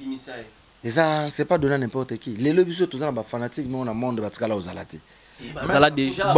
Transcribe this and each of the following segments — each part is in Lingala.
Et ça, c'est pas donné à n'importe qui. Les lobbies sont tous fanatiques, mais on a monde de Ozalati. Ça l'a déjà.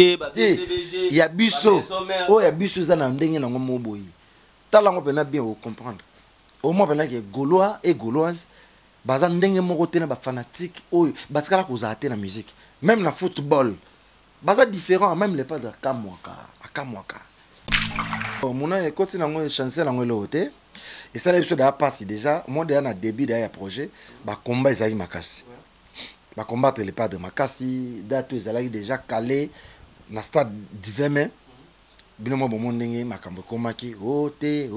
Il y a Bisso. Oh, il y a Bisso, ça n'a pas de talent, on peut bien comprendre. Au moins, il y a Gaulois et Gauloises. Bazan ndenge moko tena ba fanatique oyo batikala kozate na musique même na football baza différent même les pas de akamwaka mona ekoti na ngo chancel na ngo lote et ça l'épisode a passé déjà moi déjà na début d'un projet ba combat ezali makasi ba combattre les pas de makasi date ezali déjà calé na stade du 20 mai binomo bo mondenge makambo komaki ote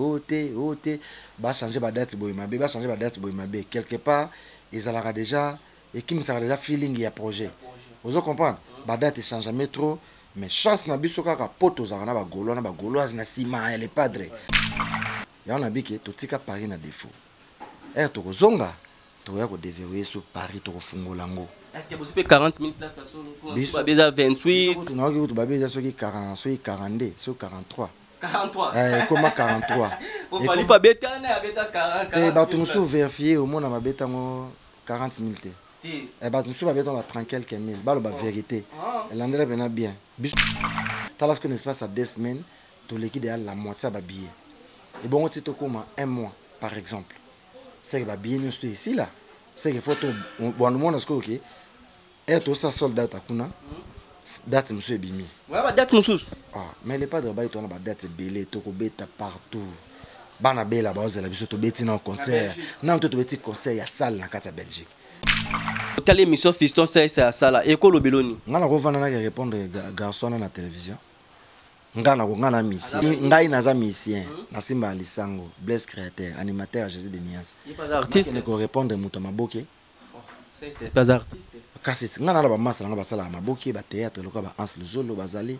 ba changer ba date boy mabe ba changer ba date boy mabe quelque part ils allaient déjà et qui me sera déjà feeling ya projet vous comprenez ba date change jamais trop mais chance na biso kaka poto za na ba goloise na sima les padres ya on a biki to tika Paris na défaut to kozonga to ya ko déverrouiller sur Paris to kofungola ngo. Est-ce que vous avez 40 000 places à son coup? Vous avez 28. Vous avez 40, 42, 43. 43. Comment 43? Vous fallait pas bêter, il y avait 40. Tu me vérifier au moins, on a 40 000. Tu me 30 quelques mille. C'est la vérité. L'endroit est bien. Tu as ce espace à 2 semaines, tu liquides la moitié de billet. Et bon, tu as comme 1 mois, par exemple. C'est que les billets sont ici, là. C'est qu'il faut que bon, monde est ok. Et tout ça soldat takuna. Date monsieur bimi. Ouais, date monsieur. Ah, mais les pas de bail toi na date belé to ko beta partout. Bana bela ba ozela biso to beti na concert. Na to beti concert ya salle na kata Belgique. Telle émission fiston c'est à sala école beloni. Ngana ko vana na répondre garçon na télévision. Ngana misi. Ngai naza musicien. Na Simba Lisango, Blaise créateur, animateur Jésus de Nias. Il pas artiste ne ko répondre muto maboke. C'est pas artiste. Kasi ngana ba massa nga basala maboke ba théâtre loka ba Ans Luzolo bazali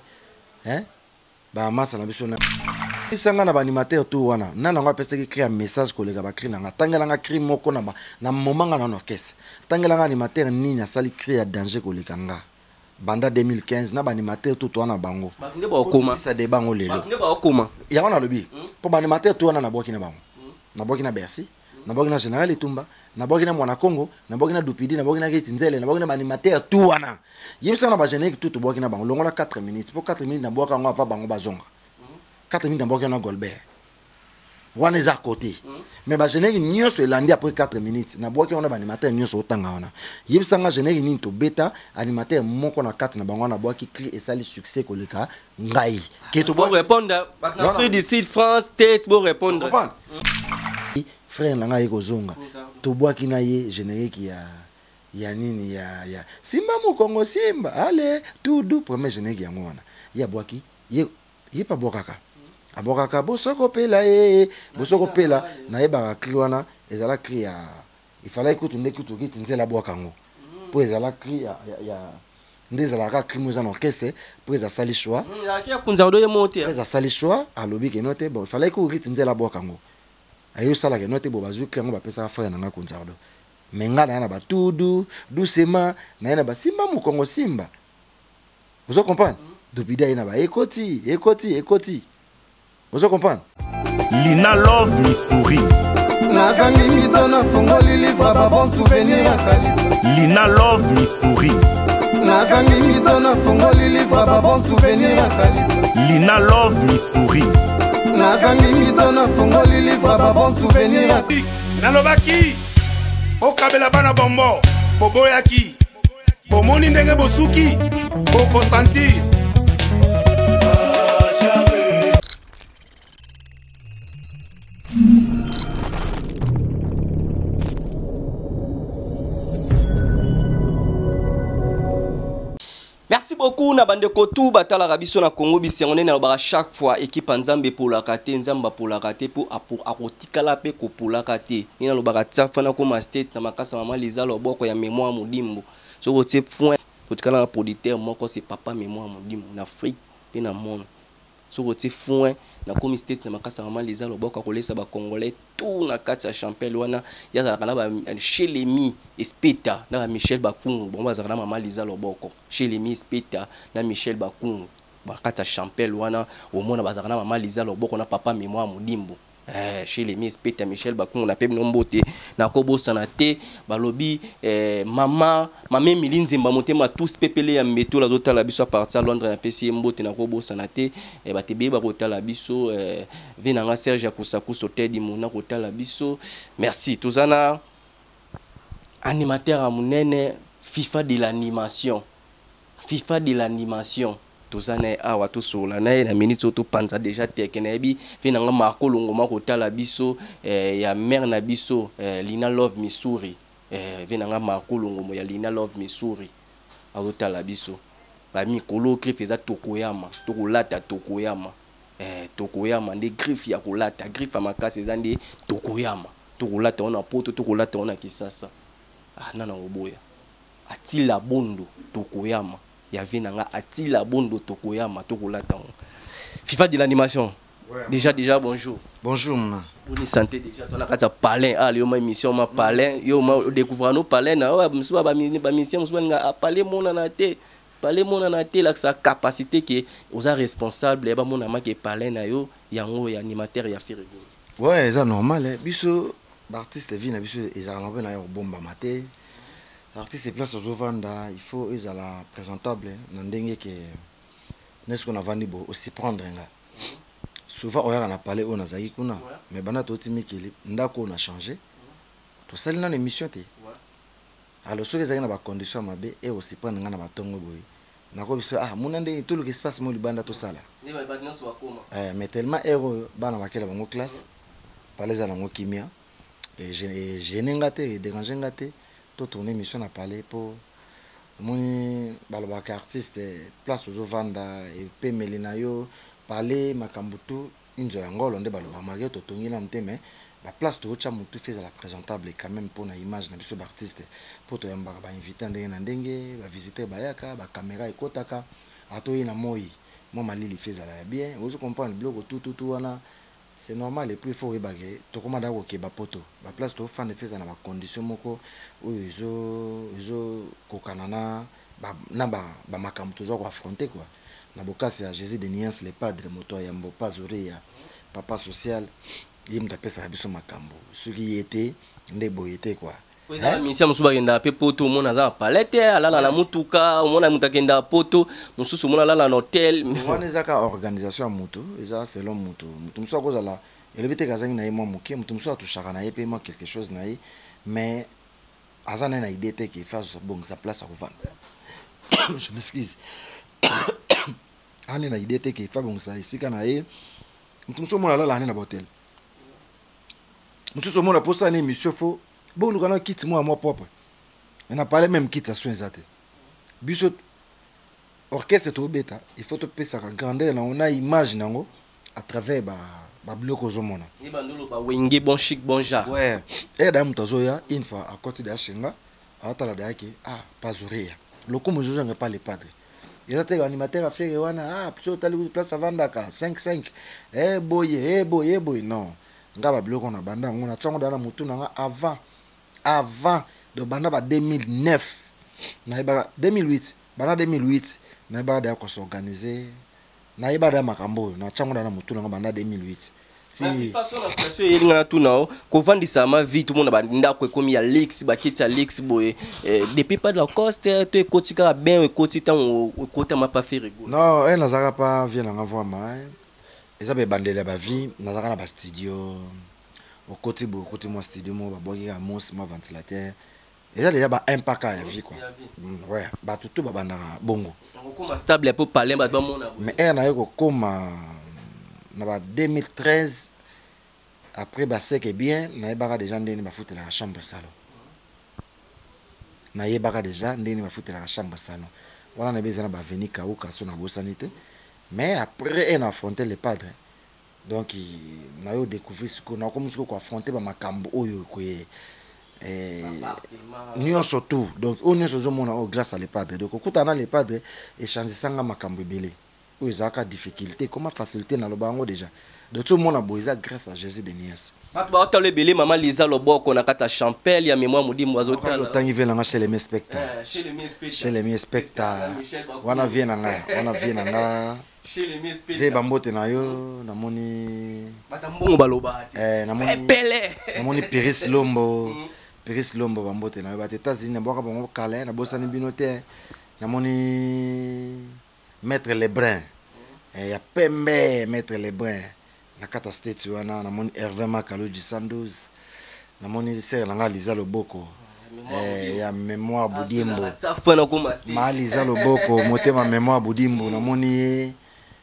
ba massa na biso na isanga na ba animateur tout wana na nga pesa ki créer message kolega ba créer nga tangela nga créer moko na moment nga na orchestre tangela nga animateur nini asali créer danger kolega nga banda 2015 na ba animateur tout wana bango ba nge ba okoma ça débat ngo lelo ba nge ba okoma ya wana lobi pour ba animateur tout wana na boki na bango na boki na Bercy na boki na Général Etumba na boki na Mwana Congo na boki na Dupidi na boki na Ketinzele na boki na animateur tout wana yebisa na ba générique tout boki na bango longola 4 minutes pour 4 minutes na boka ngo ava bango bazonga 4 minutes na boki na Golbert wana eza côté mais ba générique nyonso elandi après 4 minutes na boki on a ba animateur nyonso otanga wana yebisa nga générique nini to beta animateur moko na 4 na bango na boki clé et sali succès koleka ngai que to bon répondre na prix d'ici France tête bon répondre frère nanga yeko zonga to boaki na ye générique ya nini ya Simba Mukongo Simba allez tout doux premier générique ya ngona ya boaki ye pa bokaka abokaka bosoko pela bosoko pela na yeba kliwana ezala cri ya il fallait que tu n'écoutes que tu nzela boakango pour ezala cri ya ndezala ka cri muza no orchestre pour ezala sali choix ya kunza do ye moté ezala sali choix alobi ke note bon il fallait que tu nzela boakango ayo sala ke note bo bazwi clango ba pesa frère nanga kunzardo menga na ba tudu doucement na ba Simba Mukongo Simba vous comprenez depuis dia na ba ekoti vous comprenez Lina Love Missouri nakangi miso na fongoli livre ba bon souvenir ya Kalisa Lina Love Missouri nakangi miso na fongoli livre ba bon souvenir ya Kalisa Lina Love Missouri nakangi miso na fongoli livre ba bon souvenir ya nalobaki okabela bana bombo boboyaki bomoni ndenge bosuki bokosentir Merci beaucoup na bande kotou batala rabiso na Congo bisengone na ba chaque fois équipe nzambe pour la kate nzamba pour la kate pour akotikala pe ko pour la kate ina lo ba tsafana ko ma state na makasa mama liza loboko ya mémoire modimbo so ko tie point kotikala na producteur moko c'est papa mémoire modimbo na Afrique pe na monde so ko tie point na komi state na makasa mama liza loboko ko lesa ba congolais tout na kati ya champel wana ya za kana ba chez Lemi Espeta na Michel Bakungu bon ba za kana mama liza loboko chez Lemi Espeta na Michel Bakungu ba kati ya champel wana au mona ba za kana mama liza loboko na papa mémoire modimbo chez les Miss Peter Michel Bakou on appelle nombote na kobo sanate balobi mama Miline Nzemba motema tous pepele ya meto la zota la biso à partir Londres na pesi mbote na kobo sanate ba tebe ba kota la biso venanga Serge Akusaku sotedi mona kota la biso merci tozana animateur à munene FIFA de l'animation tozana awa to sola na na minute to panza déjà tekena bi venanga Marco Longoma kota la biso ya mère na biso Lina Love Missouri venanga Marco Longoma ya Lina Love Missouri akota la biso ba mikolo griffe za tokoyama tokolata tokoyama tokoyama nde griffe ya kolata griffe makasi za nde tokoyama tokolata ona poto tokolata ona kisasa nana oboya atila bondo tokoyama ya venanga atila bondo tokoyama tokolata FIFA de l'animation. Déjà bonjour. Bonjour mon. Bonne santé déjà ton akata palin yo ma émission ma palin yo ma découvrir nos palin na musuba ba mission musuba nga palin mona na te la sa capacité que aux responsable ba mona ma ke palin na yo yango ya animateur ya faire. Ouais, c'est normal biso artiste vie na biso ezalaka na yo bomba maté. Artiste place aux vanda, il faut ils à la présentable na ndenge que n'est-ce qu'on a vendu aussi prendre nga. Souvent on a parlé on a zaï kuna mais bana to timikili ndako on a changé. To sali na émission té. Alors ceux qui ont ba condition mabe et aussi prendre nga na batongo boy. Na ko biso munande tout le qui se passe mo libanda to sala. Mais tellement héros bana bakela bango classe parler za nango kimia et je n'engate déranger ngate to tourner mission à parler pour mon balobaka artiste place aux vanda et pe melina yo parler makambutu inzo yangolo nde baloba malgré to tongina mteme la place to cha mutu fait la présentable quand même pour na image na biso artiste pour to yamba ba inviter ndenge na ndenge ba visiter bayaka ba caméra ekotaka ato ina moi malili fait la bien vous comprenez le bloc tout wana c'est normal et puis il faut rebaguer to komanda ko ke ba poto ba place to fan fait na ba condition moko oyo kokanana ba makambu to zo ko affronter quoi na bokasi ya Jésus de Niance les padres moto ya mbopa zoria papa social yimta pesa biso makambo ce qui était ndeboyete quoi misia musuba kenda pe poto mona za palette alala na mutuka mona mutakenda poto mususu mona lala na hotel mwana zaka organisation ya mutu eza selon mutu musu akozala elebite kazangi na yemo muke mutu musu atushaka na yepe ma quelque chose na ye mais azana na idée te ki fasse bon sa place à revendre. Je m'excuse. Ane na idée te ki fa bon sa isika na ye mutu musu mona lala na hotel musu mona posta na émission fo bon nous avons quitté moi propre on a parlé même quitte à soins zaté biso orchestre to beta il faut te pesa grandeur là on a image nango à travers ba bloc aux homona ni bandolo ba wenge bon chic bon genre ouais et dame tozoya une fois à côté de Chenga atala dake pas oreille loko mozo nga pas les padres ils étaient animateurs à faire wana plutôt tali place avant ka 5 boy non ngaba bloc on a banda on a tsango dana mutu nanga avant de banda ba 2009 na ba 2008 bana 2008 na ba da ko s'organiser na ba da makambo na tsango dana mutu nanga banda 2008 si façon la pression yelinga tout na ko vandisa ma vie tout monde ba ndako ekomi ya Lex ba kiti ya Lex boy depuis pas de la coste to ekotika ben ekotita okota ma pas faire rigolo non na zaka pas vient na voir mai eza be bandela ba vie na zaka na ba studio au côté moi studio moi ba boki ka mos ma ventilateur et là il y a ba impact à vie quoi ouais ba tout ba banda bongo on stable pour parler ba mona mais na yoko koma na ba 2013 après ba c'est que bien na ba déjà ndeni ba foutre la chambre salon na yebaka déjà ndeni ba foutre la chambre salon voilà na besoin ba venir ka uka so na bosanité mais après on a affronté les padres. Donc on a découvert ce qu'on a comme ce qu'on affronté ba makambo oyo ko nous surtout donc on est sur grâce à les padres donc quand on a les padres échanger sanga makambo belé où ils ont difficulté comment faciliter dans le bango déjà de tout le monde a besoin grâce à Jésus de Nias. Bato ba le belé maman Lisa Loboko na kata champel ya mémoire modi mwazo tala. Autant il vient chez les mes spectacles. Chez les mes spectacles. Wana vient nga, chez les mes spectacles. Ve bambote na yo na moni batambongo baloba. Na moni Pele. Na moni Piris Lombo. Piris Lombo bambote na yo ba États-Unis na boka bongo kala na bosani binote. Na moni Maître Lebrun. Ya pembe Maître Lebrun. Na kata state wana na moni Hervé Makalo du 112 na moni sere langa Lisa Loboko ya mémoire Budimbo ma Lisa Loboko motema mémoire Budimbo na moni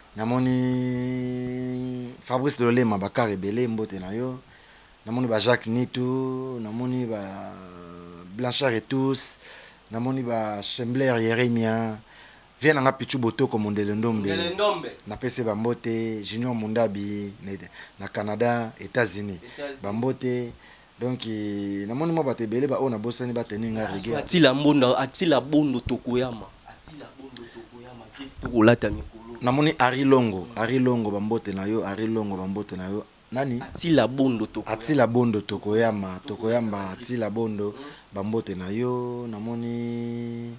Fabrice Lolema Bakar Ebele mbote na yo na moni ba Jacques Nitou na moni ba Blanchard et tous na moni ba Chembler Yeremia viens nga pichu botoko mondele ndombe na pese bambote Junior Mundabi na Canada États-Unis bambote donc na moni mo batebele ba ona bosani bateni nga rigueur atila bondo tokoyama tokolata mikolo na moni Ari Longo bambote na yo Ari Longo bambote na yo nani atila bondo tokoyama atila bondo bambote na yo na moni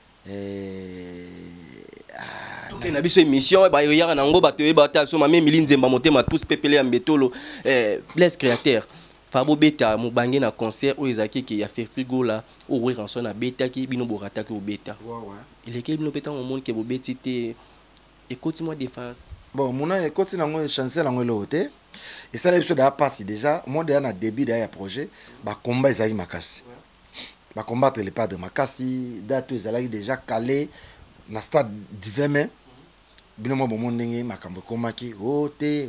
ok na biso émission ba yaka nango bato e bata so mame milinzemba motema tous pepele ya mbetolo Blaise Créateur Fabo beta mubange na concert o ezaki ki ya Fertigo la o we ranson na beta ki bino borata ki o beta il est que bino beta on monde que bo beti te écoute-moi défense bon mona écoute nango chancer nango lote et ça l'épisode a passé déjà moi déjà na début de projet ba combat ezali makasi va combattre les padres makasi date ezalaki déjà calé na stade du 20 mai binomo bomo ndenge makambo komaki ote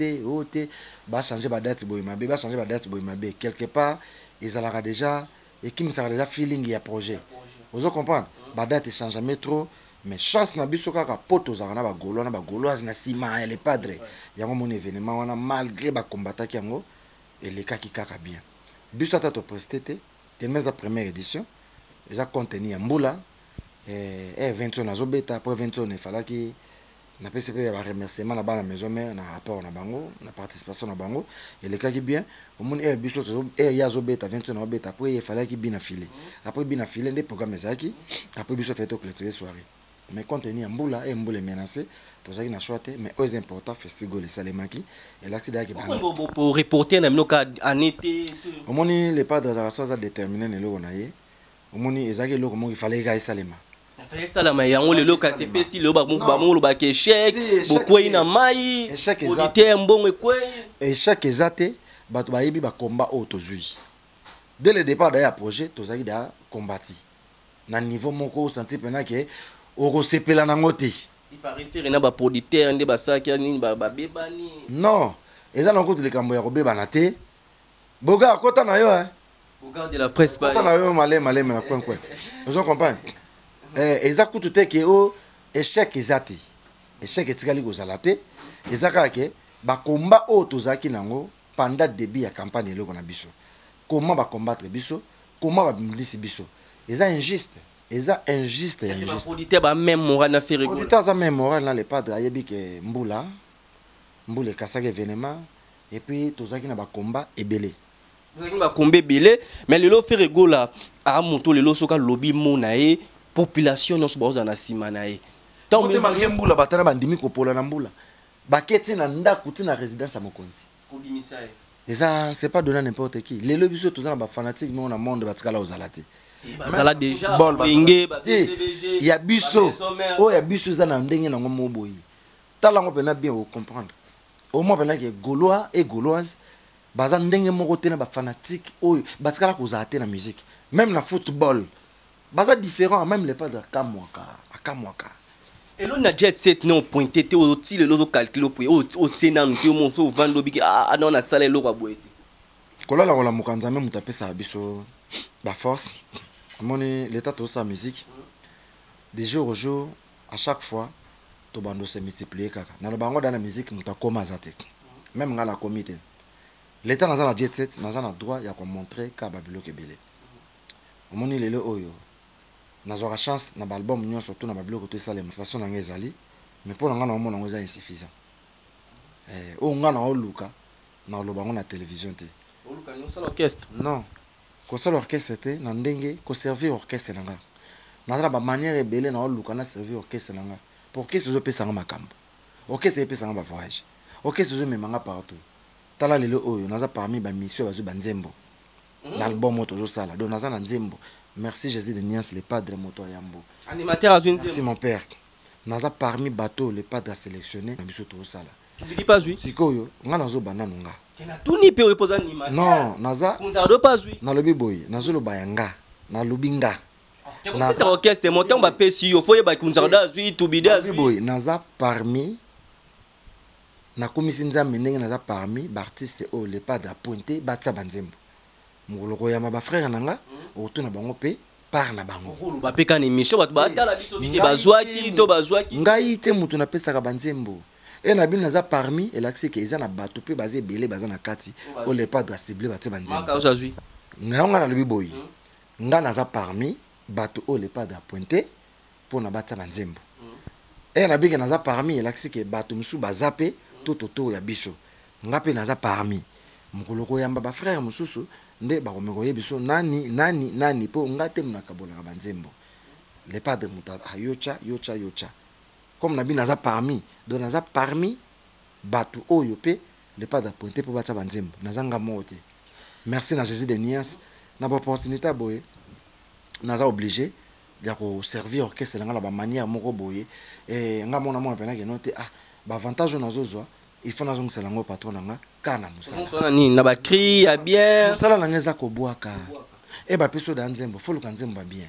ba changer ba date boyima be quelque part ezalaka déjà et qui me sera déjà feeling ya projet vous comprendre ba date change jamais trop mais chance na biso kaka poto zaka na ba gauloise na sima ya les padres yango mon événement wana malgré ba combattant yango et les kaki kaka bien biso ata to presté tellement la première édition ils ont contenu en Mbula et 20 ans azobeta après 20 ans il fallait que na PCP ya remerciement na bana maison mais na rapport na bango na participation na bango et les cas qui bien au monde et biso ya azobeta 20 ans azobeta après il fallait que bien filer après bien filer des programmes zaki après biso fait au clôturer soirée mais contenu en Mbula et Mbula menacé tout ça qui n'a choisi mais aux important festival les salemaki et l'accident qui pour reporter na mnoka en été au monde les padres de la chose à déterminer ne lo naie au monde ezaki lo comment il fallait gagner salema fallait salama yango le loka c'est pesi le ba mo ba ke échec beaucoup ina mai auditeur mbongo ekwe échec ezate bato ba yebi ba combat autozui dès le départ d'ailleurs projet tozaki da combattu na niveau moko senti pena que au sepela nango te il paraît faire na ba producteur nde ba saki ni ba bebani non eza na kote le kambo ya kobeba na te boga kota na yo boga de la presse kota na yo malema na coin vous comprenez eza kutu te ke o échec ezati échec etikali kozala te eza kaka ke ba combat o tozaki nango pendant début ya campagne eloko na biso comment ba combattre biso comment ba bimlisi biso eza injuste auditeur ba même moral na faire rigolo auditeur za même moral na les padres ayebi ke mbula kasaki événement et puis tozaki na ba combat ebele tozaki ba combat ebele mais lelo faire rigolo a moto lelo soka lobby monae population non soba na sima na ye tant que malgré mbula batana bandimi kopola na mbula baketi na ndaku tina résidence à mokonzi kodimisa ye ça c'est pas donné n'importe qui lelo biso tozana ba fanatique mais on a monde batikala ozalati bazala déjà bengé il y a biso oh ya biso za na ndenge na ngomo boyi tala ngo pena bien vous comprendre au moins pena que gaulois et gauloise baza ndenge moko tena ba fanatique oh batikala kozalati na musique même na football baza différent même les pas de Kamwaka et l'on a jet set non pointé te au ti le lozo calculer pour au tena nti mo so vando biki ah non na tsala lo kwa boete kola la mukanza même taper ça biso ba force moni l'état de sa musique de jour au jour à chaque fois to bando se multiplier kaka na bango dans la musique mutakoma zate même ngala comité l'état na jet set na za droit ya ko montrer ka babilo kebele moni lelo oyo nazwaka chance na album nyonso surtout na babiloko to esalema façon na ngezali mais pour nga na omona ngo za insuffisant o nga na oluka na loba ngo na télévision te oluka ni sala orchestre non ko sala orchestre te na ndenge ko servir orchestre nga na ba manière ebele na oluka na servir orchestre nga pour que ce pesa nga makambo orchestre pesa nga ba voyage orchestre zo memanga partout tala lelo oyo naza parmi ba mission bazo banzembo l'album moto zo sala donc naza na nzembo. Merci Jésus de Nias, le padre moto Yambo. Animateur à une Merci mon père. Naza parmi bateau le padre a sélectionné na biso to sala. Tu dis pas oui. Sikoyo, nga nazo banana nga. Kena tuni pe reposer animateur. Non, naza. Kunza do pas oui. Na lobi boy, nazo lo bayanga, na lobinga. Naza orchestre montant ba pesi yo foye ba kunza do oui to bida oui. Boy, naza parmi na komisi nzambe ndenge naza parmi ba artiste o le padre a pointé batsa banzembo. Mugoloko ya ba frère nanga, otuna bango pe par na bango. Ba peka ni mission ba batala biso bike bazwaki to bazwaki. Ngai te mutu na pesa ka banzembo. Et na bin naza parmi elaxi ke eza na bato pe bazé belé baza na kati o le padre ciblé batse banzembo. Maka ozazui. Nga na lobi boy. Nga naza parmi bato o le padre a pointé pour na batsa banzembo. Et na bike naza parmi elaxi ke bato musu bazape toto ya biso. Nga pe naza parmi mukoloko yamba ba frère mususu nde ba komeko yebiso nani po ngate mnaka bola banzembo. Le padre muta yocha comme nabi naza parmi donc naza parmi batu oyo pe le padre pointé pour batsa banzembo nazanga mote. Merci na Jésus de Nias na ba opportunité boye naza obligé ya ko servir orchestre nga la ba manière moko boye nga mona mona pena ke note ba avantage na zozwa il faut nazong selango patron nga kana musala musala ni na ba cri ya bien musala na ngeza ko boaka ba peso da nzembo faut luka nzembo bien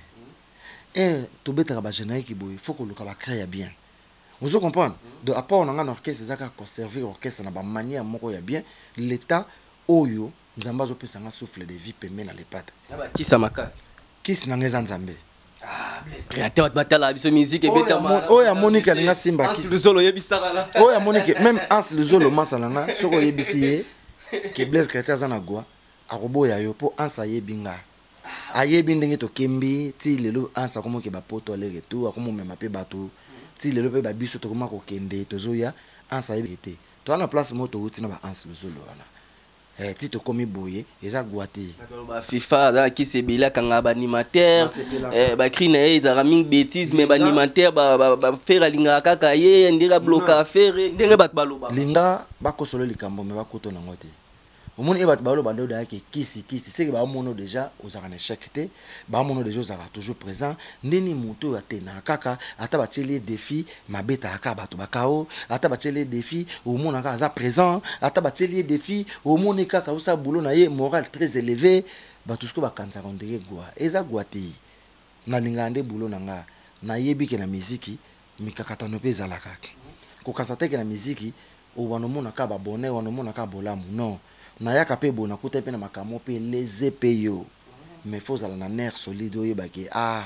to betaka ba jenaï ki boye faut ko luka ba cri ya bien. Vous comprenez de apport na nga na orchestre zaka conserver orchestre na ba manière moko ya bien l'état oyo nzamba zo pesa nga souffle de vie pemé na le padre na ba kisa makasi kisi na ngeza nzambe créateur batala biso musique et beta oya Monique alinga simba kisi luzolo yebisaka la oya Monique même Ans luzolo masala nga soko yebisi ye ke Blaise créateur zana gwa akoboya yo po Ans ayebinga ayebi ndenge to kembi ti lelo Ans akomo ke ba poto ale retour akomo mema pe bato ti lelo pe ba biso to koma ko kende to zoya Ans ayebi te to ana place moto uti na ba Ans luzolo wana tito komi boye eza guati ba FIFA da ki se bila kanga ba animateur ba crine ezara ming bêtise mais ba animateur ba faire linga kaka ye ndira bloka faire ndenge bat baloba linga ba kosolo likambo me ba koto na ngote omoni bat baloba ndo da ke kisi c'est que ba mono déjà ozaka na échec te ba mono déjà ozaka toujours présent ndeni moto ya tena kaka ata ba tcheli défi mabeta aka bato bakao ata ba tcheli défi omona ka za présent ata ba tcheli défi omoni kaka usa boulot na ye moral très élevé bato sko ba kanza kondeke gwa eza gwati na lingande boulot na nga na yebi ke na muziki mikakata no peza la kaka ko kasate ke na muziki o wanomona ka ba bonheur wanomona ka bolamu non na yaka pe bona kuta pe na makamo pe les epeyo mais faut ala na nerf solide oyebaki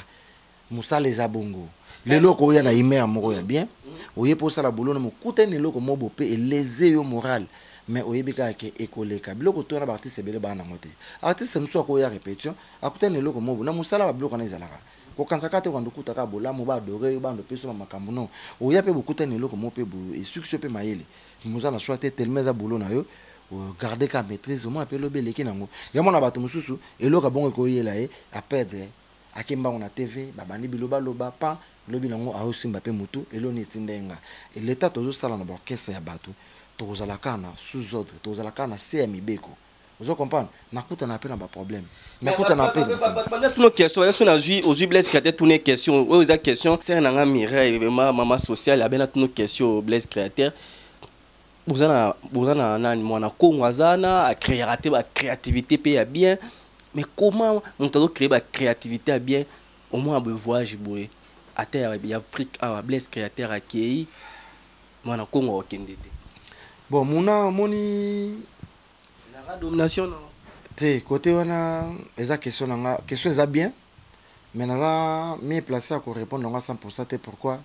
musala eza bongo leloko oya na ime ya moko ya bien oye po sala boulot na mokuta ne loko mobo pe eleze yo moral mais oyebika ke ekoleka biloko to na ba artiste bele bana mote artiste mso ko ya répétition akuta ne loko mobo na musala ba biloko na ezalaka ko kansaka te kwando kuta ka bolamu ba adore ba ndo peso na makambo non oya pe bokuta ne loko mo pe bu et succès pe mayele musala soit tellement za boulot na yo garder ka maîtrise au moins pe lobele ki nango ya mona bato mususu eloka bongo ko yela a perdre akemba on a TV babandi biloba loba pa lobi nango a osimba pe mutu eloni tindenga et l'état tozo sala na orchestre ya bato tozala kana sous ordre tozala kana CMI beko vous comprenez nakuta na pe na ba problème nakuta na pe bana tuno question est-ce na jui au Blaise créateur tuno question o za question c'est na nga Mireille maman sociale abena tuno question Blaise créateur bozana nani mwana kongo azana a créer ba créativité pe ya bien mais comment on doit créer ba créativité à bien au moins un voyage boy à terre ya Afrique à Blaise créateur akei mwana kongo okendete bon mona moni la domination non te côté wana eza question nga question eza bien mais naza mi placé à répondre nga 100% te pourquoi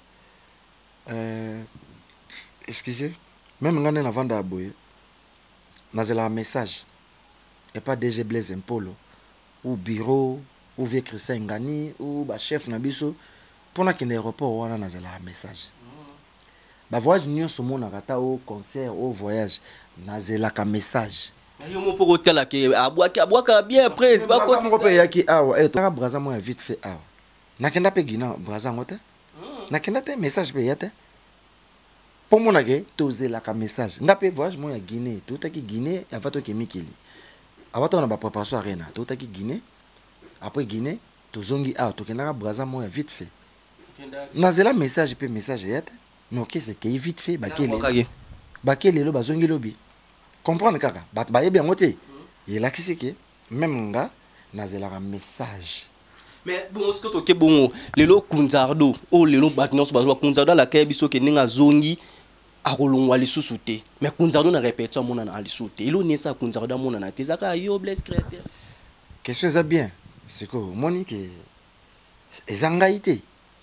excusez même ngane na vanda boye nazela message et pas DG Blaise Mpolo ou bureau ou vieux Christian Ngani ou ba chef na biso pona kende aéroport wana nazela message ba voyage nyonso monaka ta au concert au voyage nazelaka message yo mo poko tala ke abwaka bien prise ba ko ko pe yaki awa to braza mo vite fait awa nakenda pe gina braza ngote nakenda te message pe yate pour mon agé tozelaka message ngape voyage mo ya Guinée totaki Guinée avato ke mikili avato na ba préparation arena totaki Guinée après Guinée tozongi awa tokendaka braza mo ya vite fait nazela message pe message yate non qu'est-ce que vite fait bakele lo bazongi lobi comprendre kaka bat ba yebi ngote il a kisiki même nga nazela un message mais bon ce que to ke bon lelo kunzardo o lelo batnos bazwa kunzardo la kaye biso ke ninga zongi akolongwa lisusu te mais kunzardo na répéter mona na lisusu te ilo nesa kunzardo mona na te zaka yo bless créateur question ça bien c'est que monique ezangaité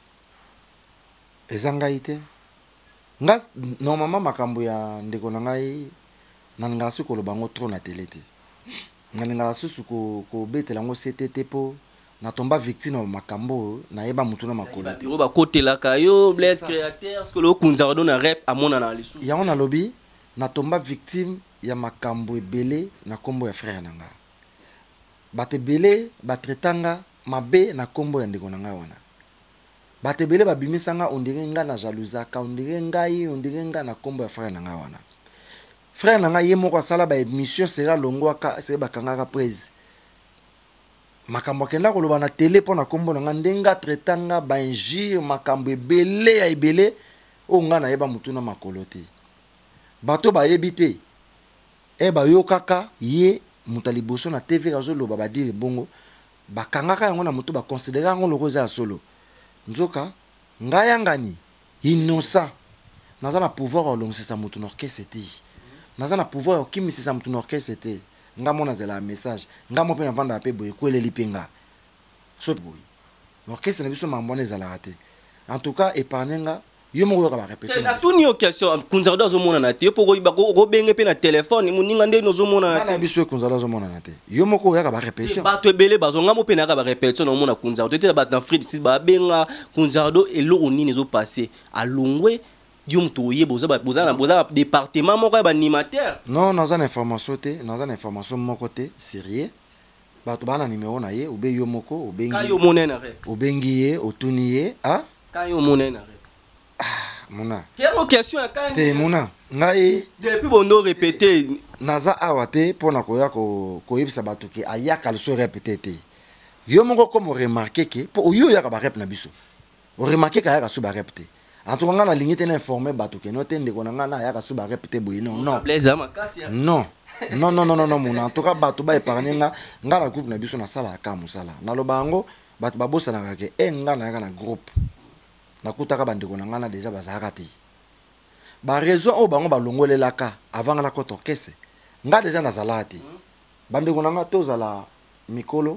nga normalement makambo ya ndeko na ngai nanga su ko lobango trop na télé te nanga su ko betela ngo CTT po na tomba victime makambo na yeba mutu na makolo te ba kotela ka yo bless créateur ce que lo kunzardo na rep amona na lisu ya on a lobby na tomba victime ya makambo ebele na kombo ya frère nanga bate belé batretanga mabe na kombo ya ndeko na ngai wana batebele babimisanga ondire nga na jalousaka ondire nga na kombo ya frère nanga wana frère nanga ye moko asala ba émission sera longwaka sera bakangaka prise makambo kenda koloba na télé pona kombo nanga ndenga tretanga ba injure makambo ebele ya ebele o nga na yeba mutuna makolo te bato ba yebite e ba yokaka ye mutaliboso na TV azoloba ba dire bongo bakangaka yango na mutu ba considérer ngo lokoza ya solo nzoka ngaya ngani innocent naza na pouvoir olongisa mutu na orchestre te naza na pouvoir okimisisa mutu na orchestre te nga mona zela message nga mo pe na vanda pe boye kweleli penga so boye orchestre na biso mambone zala te en tout cas épargnenga yo mo ko ba répéter na tuni question kunzardo zo mona na te po ko benge pe na téléphone muninga nde no zo mona na biso kunzardo zo mona na te yo mo ko ya ba répéter ba to ebele bazo nga mo pe na ka ba répéter no mona kunzardo te ba na Fred si ba benga kunzardo eloko nini zo passer alongwe diom to ye boza na département moko ya ba animateur non naza na information te naza na information moko te sérieux bato bana numéro na ye obe yo moko obengi ka yo monena re obengi ye otuni ye ah ka yo monena re mona tellement question ya ka te mona ngai depuis bondo répéter naza awa te pona koya ko yebisa bato ke ayaka le so répéter te yo moko comme remarquer que po yo yaka ba rep na biso o remarquer ka yaka so ba rep te en tout cas na lingite na informer bato ke no te ndeko na nga na yaka so ba rep te boye non non mona en tout cas bato ba épargner nga na groupe na biso na sala ka musala na lobango bato babosa na ke nga na yaka na groupe nakutaka bandeko na nga na déjà bazaka te ba raison o bango balongolelaka avant la côte orchestre nga déjà nazala te bandeko na nga tozala mikolo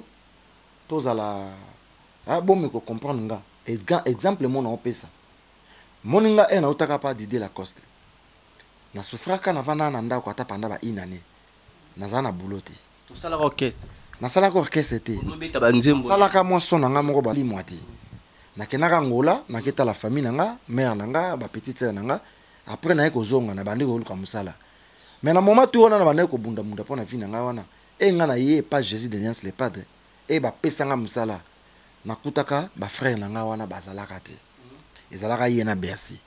tozala bon me ko comprendre nga exemple mon opesa moninga na utaka pa Didier Lacoste na sufraka na vana na ndako ata panda ba inane nazala na boulot te tosala orchestre nasala ko orchestre te nobeta banzembo sala ka mo sona nga moko ba limwati nakenaka ngola naketa la famille nanga mère nanga ba petite sœur nanga après na ko zonga na bandi ko luka musala mais na moment tu ona na bandi ko bunda pona vie nanga wana nga na ye pas Jésus de Alliance les Padres ba pesanga musala nakutaka ba frère nanga wana bazalaka te ezalaka ye na Bercy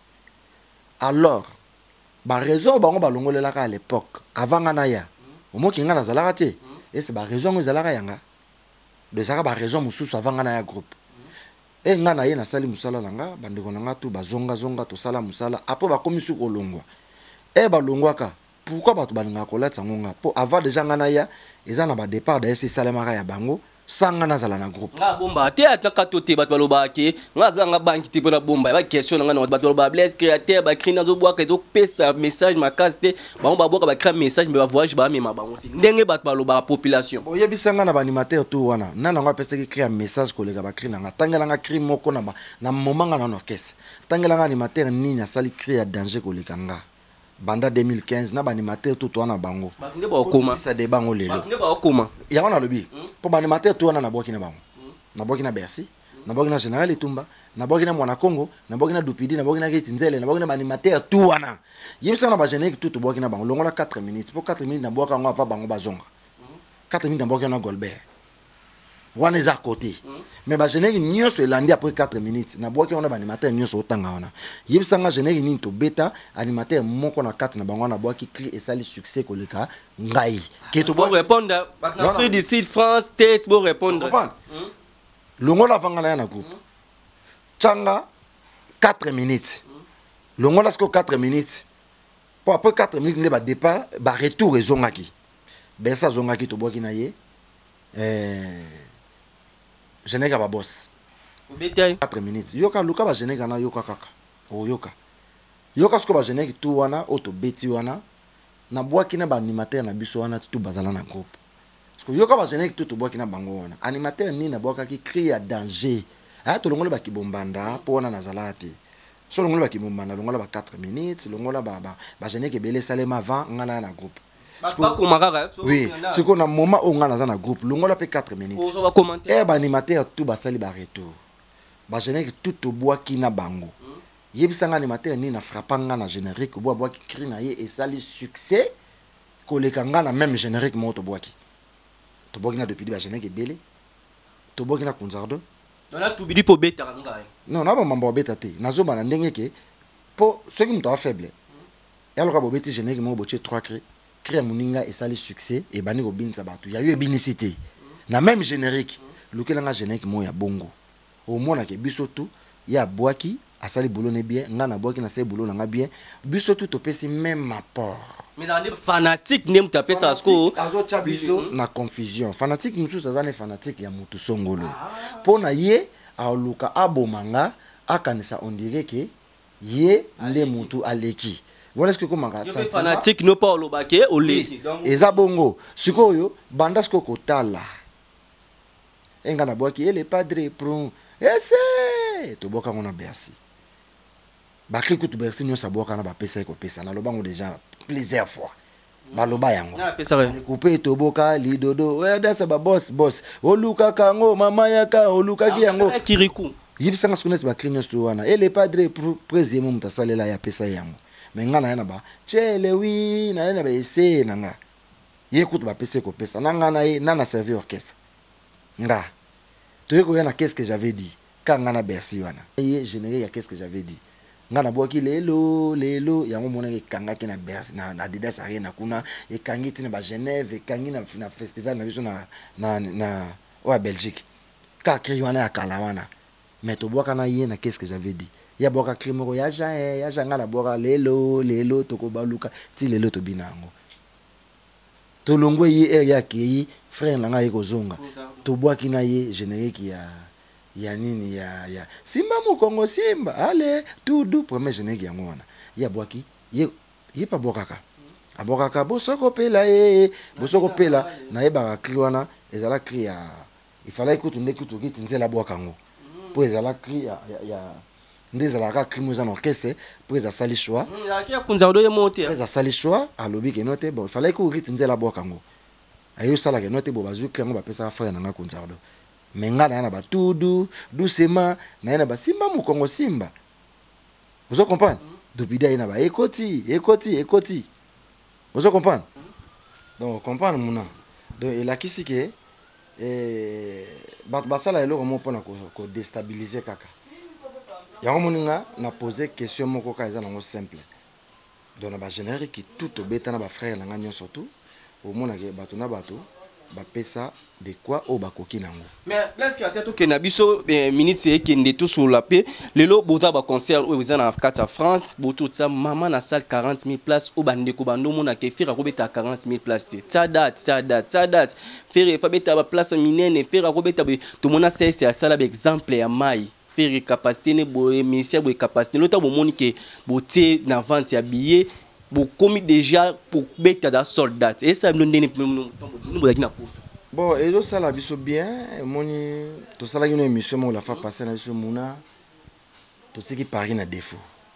alors ba raison bango balongolelaka à l'époque avant nga na ya omoki nga nazalaka te et c'est ba raison ezalaka yanga de saka ba raison mususu avant nga na ya groupe nga na ye na sali musala nanga bandeko nanga tu bazonga to sala musala après ba komi su kolongwa balongwaka pourquoi bato balinga kolatsa ngonga po avant déjà nga na ya eza na ba départ de esi salemaka ya bango sanga nazala na groupe nga bomba te ataka tote bato baloba ke nga zanga banki te pona bomba ba question nga na bato baloba bless créateur ba krina zo boaka zo pesa message makaste ba bomba boaka ba kra message ba voyage ba mema bango te ndenge bato baloba population oyebisa nga na ba animateur to wana nana nga pesa ki créer message kolega ba krina nga tangela nga cri moko na moment nga na orchestre tangela nga animateur nini asali créer danger kolega nga banda 2015 na ba animateur to wana bango bakinde ba okoma ça de bango lelo bakinde ba okoma ya wana lobi po ba animateur to wana na boki na bango na boki na Bercy na général Etumba na mwana Congo na Dupidi na Ketinzele na animateur tout wana yebisa na ba générique tout na bango longola 4 minutes pour 4 minutes na boka ngo ava bango bazonga 4 minutes na boka na Golbert wana eza côté mais ba générique nyonso elandi après 4 minutes na boka on a animateur nyonso otanga wana yebisa nga générique nini to beta animateur moko na 4 na bango na boka clé et sali succès koleka ngai ke to bon répondre na prix d'ici France tête bon répondre longola vangala na groupe Tchanga 4 minutes longola sko 4 minutes pour après 4 minutes ne ba départ ba retour ezongaki bersa zongaki to boki na ye Généga ba boss 4 minutes yoka luka ba Généga na yoka kaka o yoka sko ba Généga tout wana auto beti wana na boki na ba animateur na biso wana tout bazala na groupe parce que yoka ba Généga tout boki na bango wana animateur ni na boka ki crie à danger to longola ba kibombanda po wana nazalati so longola ba kibombanda longola ba 4 minutes longola ba Généga belé salema avant ngana na groupe oui, c'est qu'on a un moment où on a un groupe, on a 4 minutes. Et l'animateur tout basali ba retour. Ba générique tout au bois qui na bango. Yebisanga animateur ni na frappanga na générique bois qui crie na ye et sali succès kolekanga na même générique mo to bois qui. To bois qui na depuis ba générique belé. To bois qui na Kunzardo. On a tout bidi pour beta ngai. Non, na ba mambo beta te. Nazo ba na ndenge ke po ceux qui m'ont faible. Et alors ka bo beti générique mo boche 3 cris. Créer moninga et ça le succès et bani ko binza batu ya yo binicité na même générique lukelanga générique mo ya bongo au mona ke bisoto ya boaki asali bolone bien ngana boaki na se bolona nga bien bisoto to pesi même apport mais dans les fanatiques nem taper ça sko azo chabiso na confusion fanatique musu sazane fanatique ya mutu songolo pona ye a luka abomanga akanisa on dirait que ye nde mutu aleki. Voilà ce que comment ça fanatique no pas lobake oleki eza bongo sikoyo banda sko kotala enga na boki ele padre pro ese to boka ngona Bercy ba kliku to Bercy nyo sa boka na ba pesa ko pesa na lobango déjà plusieurs fois ba loba yango na pesa re couper to boka lidodo weda sa ba boss oluka kango mama yaka oluka ki yango kiriku yibisanga skunet ba kliku to wana ele padre pro président mutasalela ya pesa yango mais ngana yana ba chele wi na yana ba ese nanga ye kutu ba pese ko pesa nanga na ye nana servi orchestre nga to yeko yana qu'est-ce que j'avais dit quand ngana Bercy wana ye généré ya qu'est-ce que j'avais dit ngana boki lelo yango mona ke kanga ki na Bercy na Adidas Arena kuna e kangi tina ba Genève e kangi na festival na biso na wa Belgique ka kri wana ya kala wana mais to boka na ye na qu'est-ce que j'avais dit ya boka klimoko ya ngala boka lelo toko baluka ti lelo to binango to longwe ye ya ki frère langa ye kozonga to boaki na ye générique ya nini ya Simba Mukongo Simba ale tout premier générique ya ngona ya boaki ye pa bokaka abokaka bosoko pela na ye ba kliwana ezala kli ya il fallait que tu n'écoutes ki tinzela boakango po ezala kli ya ndezala ka krimoza na orchestre pour za sali choix ya kunzardo ye monter za sali choix alobi ke note bon fallait que rit nzela bokango ayo sala ke note bo bazu klango ba pesa frère na kunzardo menga na ba tudu doucement na ba Simba Mukongo Simba vous comprenez depuis dia na ba ekoti vous comprenez donc comprendre mona donc il a kisi ke ba sala elo mo pona ko déstabiliser kaka yango moninga na poser question moko ka eza nango simple donc na ba générique qui tout obeta na ba frère na nganya surtout au mona ke bato na bato ba pesa de quoi au bakoki nango mais presque à tête que na biso minute e kende tout sur la paix lelo bota ba concert où vous en en 4 France boto ça maman na salle 40 000 places au bande ko bando mona ke fira ko beta 40 000 places te ça date faire fa beta ba place minene fira ko beta to mona c'est à sala exemple ya mai faire capacité ne bo ministère bo capacité l'autre bo monique bo té na vente ya billet bo commis déjà pour beta da soldat et ça nous ndeni nous na bon et lo sala biso bien moni to sala une émission mo la fa passer na biso muna to ce qui Paris na défaut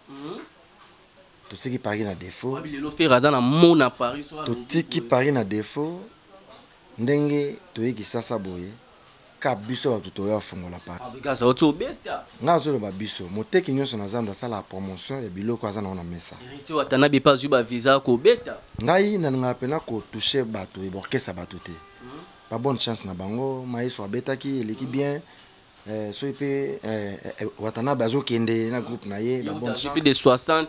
to ce qui Paris na défaut le faire dans la mona Paris to ce qui Paris na défaut ndenge to yeki sasa boye ka biso bato toya fongola pa Gaza oto beta. nga azoloba biso moteki nyonso na zando asala promotion ya biloko aza nango na mesa Héritier Watanabe pas juba visa ko beta. ngai nalinga pena kotouche bato eborkesa bato te ba bonne chance na bango maïso abetaki eleki bien so mpe Watanabe azokende na groupe na ye ba bonne chance Plus de 60.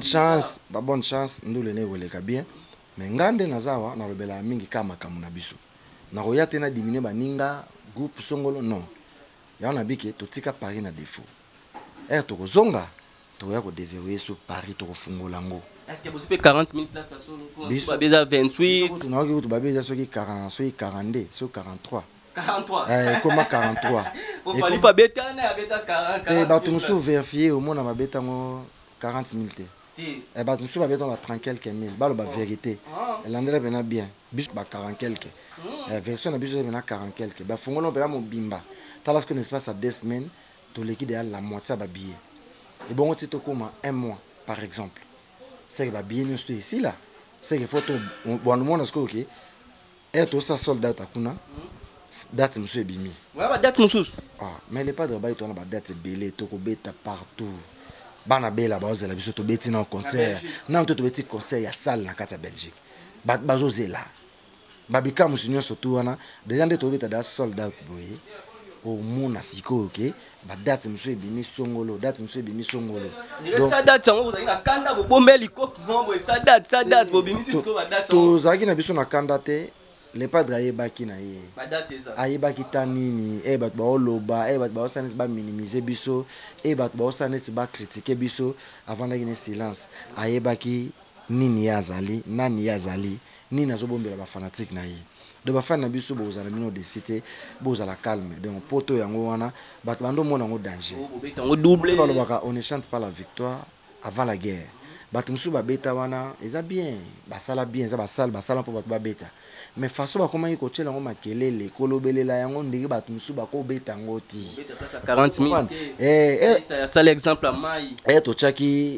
ba bonne chance ndule ne koleka bien mais ngande nazawa nalobela mingi ka makambo na biso nakoya te na diminue baninga groupe songolo non ya na biki totika Paris na défaut tokozonga toya ko déverrouiller sur Paris tokofungola ngo. Est-ce que vous avez 40 000 places à son biso ba beza 28 on a que ba beza soki 40 soki 42 soki 43 43 comment 43 on fallait pas beta na beta 40 et ba tout sous vérifier au moins na ba beta ngo 40 000 te et bah tout va bien 30 quelques mille bah la vérité l'andré bena bien bis ba 40 quelques version na biso bena 40 quelques ba fongolo bena mo bimba talas que n'est-ce pas ça 2 semaines to l'équipe de la moitié ba billet et bon tu te comme un mois par exemple c'est que ba billet nous ici là c'est que faut bon monde est-ce que OK et tout ça soldat takuna date monsieur bimi ouais ba date monsieur mais les pas de bail to na ba date belé to ko beta partout bana bela bazela biso to beti na concert na to beti concert ya salle na kati ya Belgique bazozela babika musinyo surtout wana déjà nde to beta da sold out boy au mona siko OK ba date monsieur ebimi songolo date monsieur ebimi songolo donc ça date sango vous na kanda bo bombeli ko ngombo ça date bo bimi siko ba date to zaki na biso na kanda te le padre ayebaki na ye ayebaki tanini bato baoloba bato baosaneti baminimize biso bato baosaneti bacritique biso avant daki ne silence ayebaki nini ye azali nani ye azali nini azobombela bafanatique na ye donc bafani na biso bozala mino desite bozala calme donc poto yango wana bato bandomona yango danger balobaka on ne chante pas la victoire avant la guerre bato mosusu babeta wana eza bien basala bien eza basala mpo bato babeta mais façon bakomaki kotiela yango makelele kolobelela yango ndenge bato mosusu bakobeta yango ti 40 000 sala exemple mai totiaki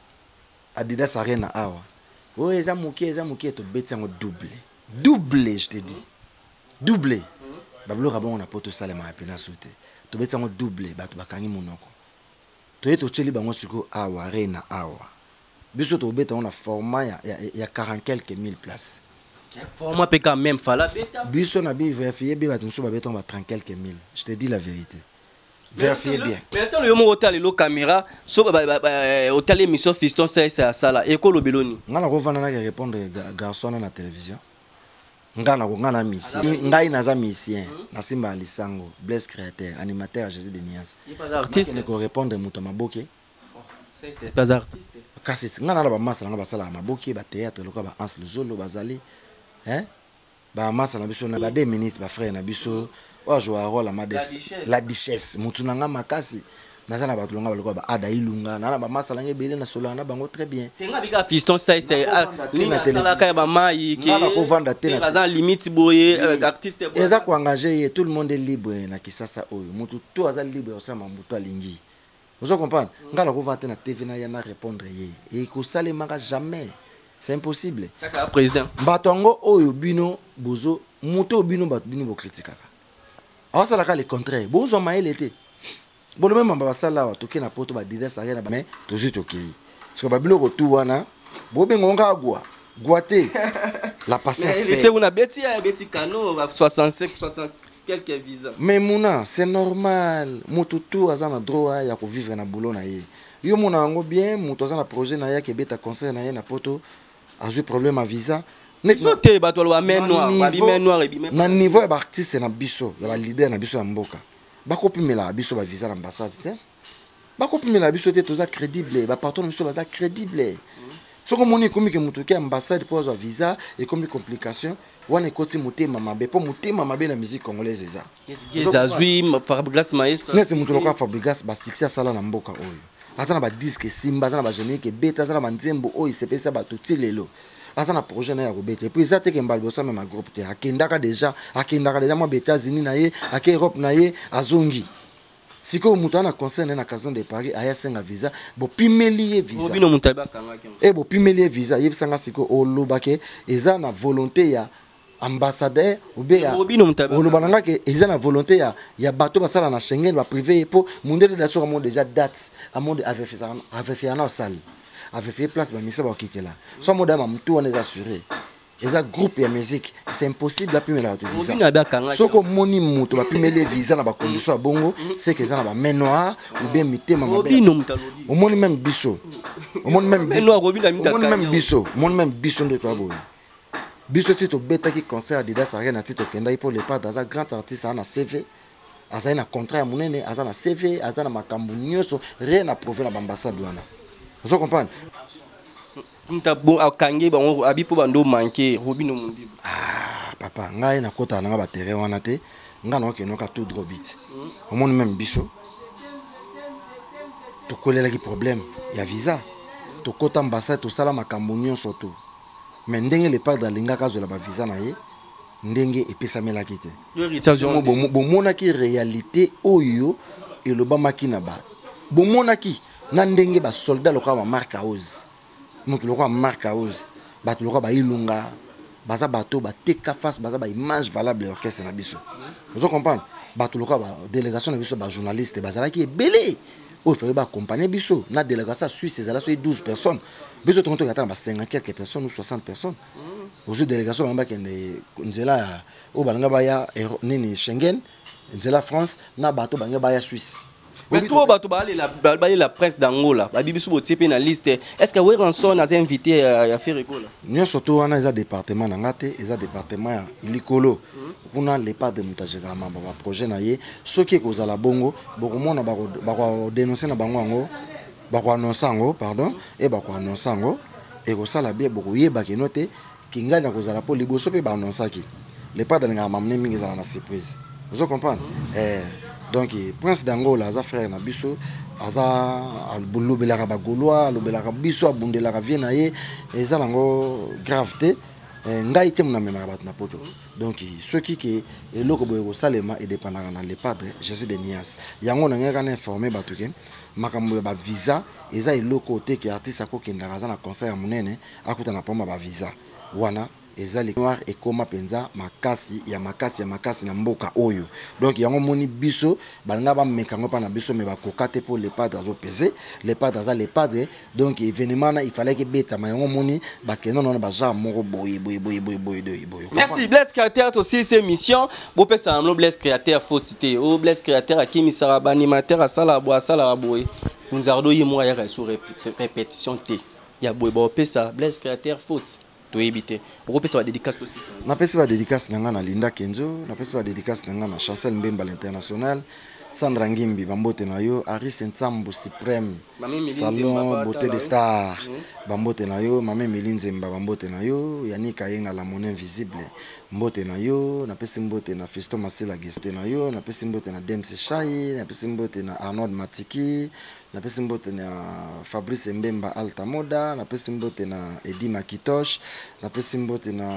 Adidas Arena awa oyo eza moke tobeti yango double je te dis double babiloko bango na po tosalemaka pena so te tobeti yango double bato bakangi monoko toye totieli bango siko awa Arena awa biso tobeta yango na format ya 40 quelques mille places format pe quand même fala beta biso na bi vérifier bi bato mosusu babeta ba 30 quelques mille je te dis la vérité vérifiez bien maintenant le yomo hôtel lo caméra so hôtel émission fiston ça sala ekolo beloni ngana ko vana na répondre garçon na télévision ngana misien ngai naza misien na simba lisango bless créateur animateur Jésus de Nias artiste ne ko répondre muto maboke c'est pas artiste kasi ngana la ba masala nga basala maboke ba théâtre loka ba Ans Luzolo bazali ba masa na biso na ba 2 minutes ba frère na biso wa joa rôle la duchesse mutu nanga makasi naza na batulonga baloko ba ada ilunga na ba masa lange belé na solo na bango très bien tenga bika fiston ça c'est na sala ka ba mai ki na ko vanda te na za limite boye artiste boye eza ko engager tout le monde est libre na kisasa oyo mutu to aza libre osama mutu alingi vous comprenez ngala ko vanda na TV na yana répondre ye et ko salemaka jamais. C'est impossible. Président. Batongo oyo bino bozo muto bino bat bino bo critikaka. Alors ça la le contraire. Bozo maele été. Bon même ba sala wa toke na poto ba Adidas Arena mais toujours toke. Parce que ba bilo ko tu wana bo bengo ngagwa. Guaté. La patience. C'est una beti kano 65 60 quelques visas. Mais muna c'est normal. Muto tu azana droit ya ko vivre na boulot na ye. Yo mona ngo bien muto azana projet na ya ke beta conseil na ye na poto. A eu problème à visa. Sote bato lo main noire et bimé. Na niveau ya artiste na biso, ya ba leader na biso ya mboka. Ba kopimela biso ba visa na ambassade te. Ba kopimela biso te toza crédible, ba patron biso baza crédible. Soko moni komi ke mutu ke ambassade pour avoir visa et comme complication, wana ekoti mutema mabe po mutema mabe na musique congolaise eza. Ezazui Fabrigas Maestro. Nese mutu loka Fabrigas ba succès sala na mboka oyo. Atana ba disque simba atana ba générique beta atana ba nzembo oyo sepesa ba tuti lelo atana projet na ya robeta et puis ça te ke mbalbo ça même groupe te akendaka déjà mo États-Unis na ye ak Europe na ye azongi siko mutu ana concert na Casino de Paris aya senga visa bo pimeli visa bino mutu ba kanga bo pimeli visa yebisanga siko olobake eza na volonté ya ambassadeur ou bien olobananga que ils ont la volonté ya bateau basala na Schengen ba privé pour mondele da sur déjà date à monde avait fait en salle avait fait place ba misa ba kikela so moda ma mtu on les assurer les groupe ya musique c'est impossible la primer la visa so ko moni muto ba primer les visa na ba condition ya bongo c'est que ça na ba main noire ou bien mitema mabe au monde même biso au monde même biso de toi boy biso si to beta ki concert Adidas Arena ti to kenda pour les pas dans un grand artiste na CV aza na contrat ya munene aza na CV aza na makambu nyoso rien à prouver na ambassade wana vous comprenez bon akangi bango abipo bando manqué Robino Mundi papa ngai na kota na ba terrain wana te nga na okeno ka tout drobit au monde même biso to kolela ki problème ya visa to kota ambassade to sala makambu nyoso to mais ndenge le pas dalinga ka zola ba visa na ye ndenge epesamela kite bomona ki réalité oyo elobamaki na ba bomona ki na ndenge ba soldat loka ba marque house mutu loka marque house ba loka ba ilunga baza bato ba teka face baza ba image valable orchestre na biso vous comprenez ba loka ba délégation na biso ba journaliste bazala ki ebele o fait ba accompagner biso na délégation suisse ezala so 12 personnes biso to konto katanga ba 50 quelques personnes ou 60 personnes aux délégations ba kende nzela o balanga ba ya nini Schengen nzela France na bato banga ba ya Suisse. Mais trop bato ba la presse d'Angola ba bibisu bo tipe na liste est-ce que Weranson a invité à faire école nous surtout on a les départements na ngate les départements ya ilikolo kuna les pas de mutajega ma ba projet na ye soki ko zala bongo bokomona ba ko dénoncer na bango ngo ba ko annoncer ngo pardon et ba ko annoncer ngo et ko sala bien boko yeba ke note kinga na ko zala po liboso pe ba annoncer ki les pas de nga mamne mingi zala na surprise vous comprenez donc prince d'Angola aza frère na biso aza lobelaka bagolois lobelaka biso abundelaka vie na ye eza nango gravité ngai te mona memaka bato na poto donc ceux qui eloko boye kosalema edépendaka na le padre Jésus de Nias yango na ngai kana informer bato ke makambo ya ba visa eza eloko te ke artiste akokendaka aza na concert ya monene akuta na poma ba visa wana ezali noir ekoma penza makasi na mboka oyo donc yango moni biso balinga ba mekango pa na biso me ba kokate pour les padres azo peser les padres za les padres donc événement na il fallait que beta ma yango moni ba keno na ba ja moko boy. Merci Blaise Créateur aussi ces émissions bo pesa amlo Blaise Créateur faut citer o Blaise Créateur akimi saraba animateur à sala boy nous ardo yemo ya sur répétition té ya boy bo pesa Blaise Créateur faute éviter repesa dédicace aussi na pesa dédicace nanga na Linda Kenzo na pesa dédicace nanga na Chancel Mbemba l'international Sandra Ngimbi bambote na yo Aris Nsambo suprême salon beauté des stars bambote na yo Mame Milinzemba bambote na yo Yannick Ayenga la monnaie invisible mbote na yo na pesa mbote na Fisto Masela Geste na yo na pesa mbote na Dems Shai na pesa mbote na Arnold Matiki na pesa mbote na Fabrice Mbemba Alta Moda na pesa mbote na Edi Makitosh na pesa mbote na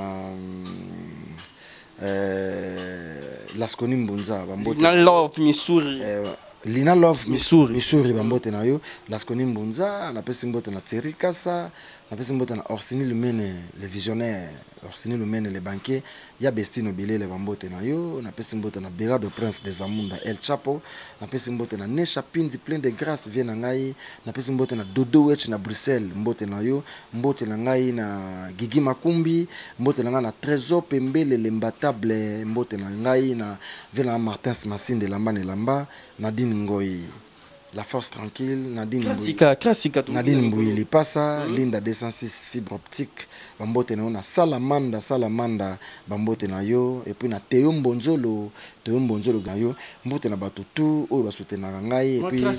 Laskoni Mbunza bambote na Love Missouri Lina Love Missouri bambote na yo Laskoni Mbunza na pesa mbote na Thierry Kassa na pesa mbote na Orsini Lumene le visionnaire Orsini Lumene le banquier ya Bestino Bilele bambote na yo na pesa mbote na Bera de Prince des Amunda El Chapo na pesa mbote na Nesha Pinzi plein de grâce vient na ngai na pesa mbote na Dodo Wech na Bruxelles mbote na yo mbote na ngai na Gigi Makumbi mbote na ngai na Trésor Pembele l'imbattable mbote na ngai na vient na Martin Smasinde Lamba Lamba Nadine Ngoyi La Force Tranquille, Nadine Mbouili Lipasa, Linda 206 fibre optique, bambote na yo na Salamanda, bambote na yo, et puis na Théo Mbonzolo na yo, mbote na bato tout, oyo basoute na ngai, et puis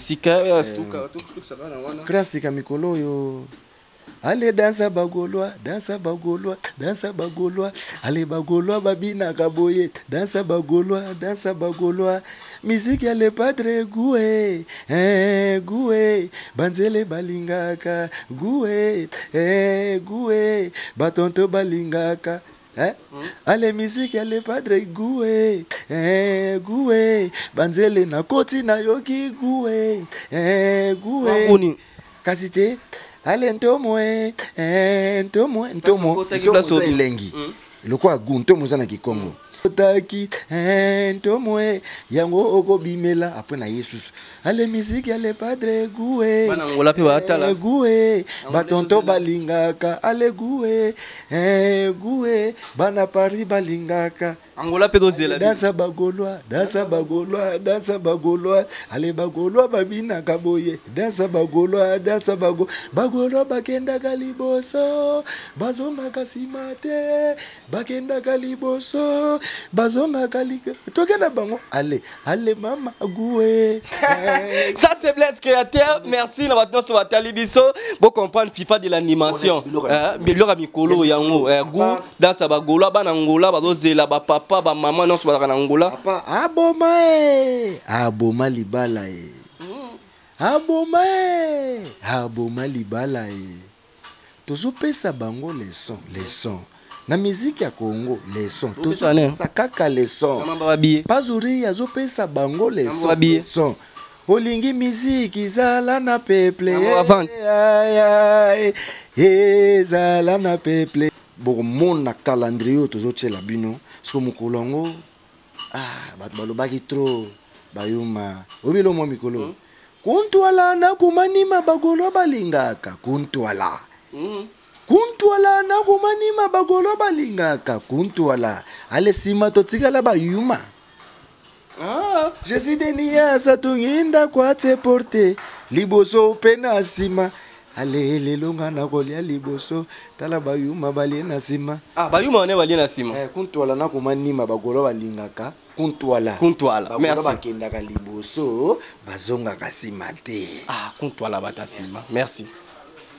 Klasika mikolo yo. Allez dansa bagolois, allez bagolois babina kaboye, dansa bagolois, musique ya le padre goué, banzele balingaka, goué, batonto balingaka. Allez musique ya le padre goué, banzele na koti na yoki goué, kasite. Allez ntomo lengi Loko agunto mozana ki Congo. Taki ntomwe yango oko bimela après na Yesus. Ale musique ale padre goué. Bana ngola pe batala. Goué batonto balingaka ale goué goué bana Paris balingaka. Angola pe dozela. Dansa bagolwa ale bagolwa babina kaboye dansa bagolwa bagolwa bakenda kaliboso bazonga kasimate bakenda kaliboso bazonga kalika tokena bango allez mama goué. Ça c'est Blaise Créateur. Merci na batno so batali biso bo comprendre FIFA de l'animation biloko mikolo yango gou dansa bagolwa bana ngola bazozela ba papa ba maman non so ba na ngola papa aboma libala aboma libala tozopesa bango leçon na musique ya Congo leçon tozopesa kaka leçon Pazuri azopesa bango leçon olingi musique zala na peuple zala na peuple bomona calendrier tozotela bino siko mokolongo bato balobaki trop bayuma obilo mwa mikolo kuntwala na kumanima bagolo balingaka kuntwala na kumanima bagolo balingaka kuntwala ale sima totikala bayuma Jésus denia satunginda kwa te porte liboso pena sima ale lelonga na kolia liboso tala bayuma bali na sima bayuma ne bali na sima kuntwala na kumanima bagolo balingaka kuntwala merci bakendaka liboso bazonga kasima te kuntwala batasima merci